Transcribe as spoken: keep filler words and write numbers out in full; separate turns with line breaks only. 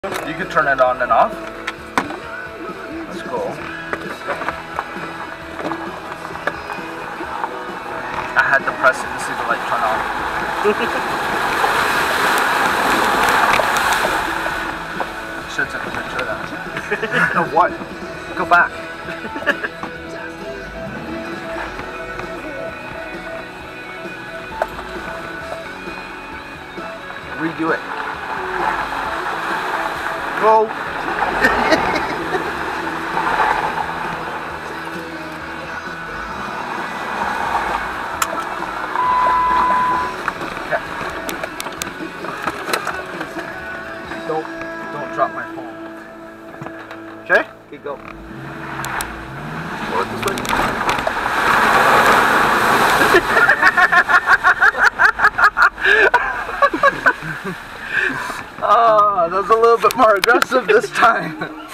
You can turn it on and off. That's cool. I had to press it to see the light turn on. Should take a picture of that. Of what? Go back. Redo it. Go. Okay. Don't don't drop my phone. Okay? Okay, go. Go this way. Oh, that was a little bit more aggressive this time.